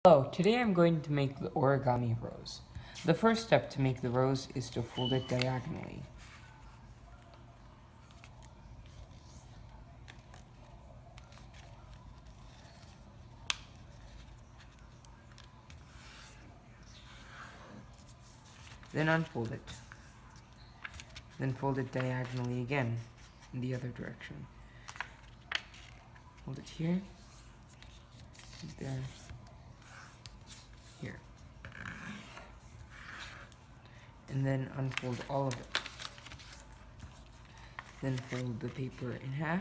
Hello, today I'm going to make the origami rose. The first step to make the rose is to fold it diagonally. Then unfold it. Then fold it diagonally again in the other direction. Hold it here, there, here. And then unfold all of it. Then fold the paper in half,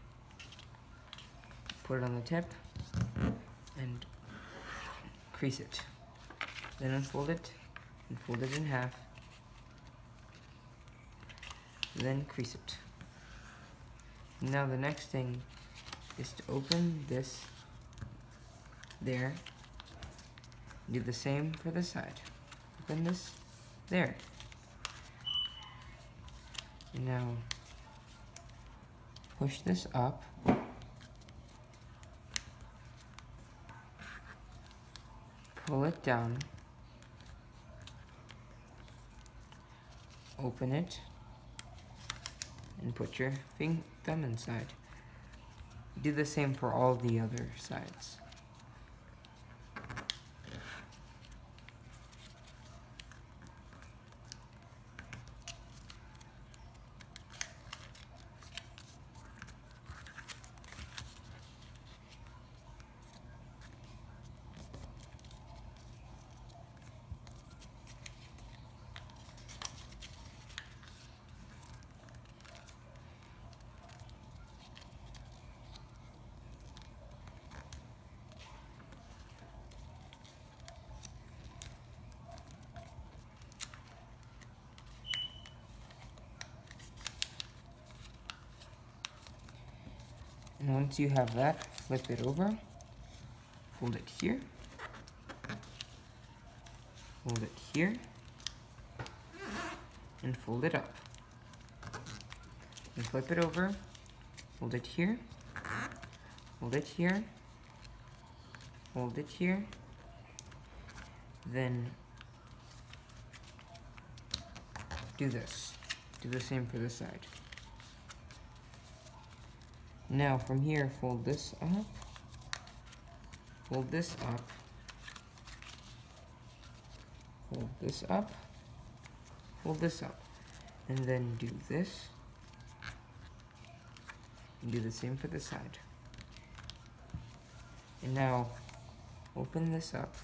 put it on the tip, and crease it. Then unfold it, and fold it in half, then crease it. Now the next thing is to open this there. Do the same for the side. Open this there. Now push this up. Pull it down. Open it and put your thumb inside. Do the same for all the other sides. And once you have that, flip it over, fold it here, fold it here, and fold it up. And flip it over, fold it here, fold it here, fold it here, then do this. Do the same for this side. Now from here, fold this up, fold this up, fold this up, fold this up, and then do this, and do the same for the side. And now open this up,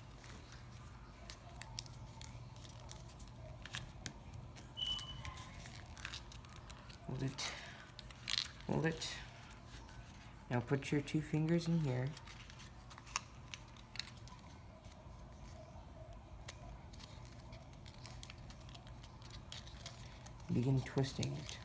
hold it, hold it. Now put your 2 fingers in here. Begin twisting it.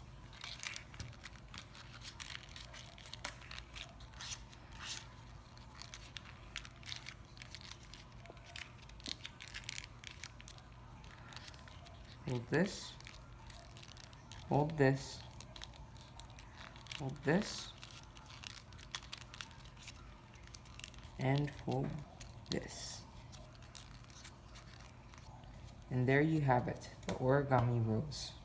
Hold this. Hold this. Hold this. And fold this. And there you have it, the origami rose.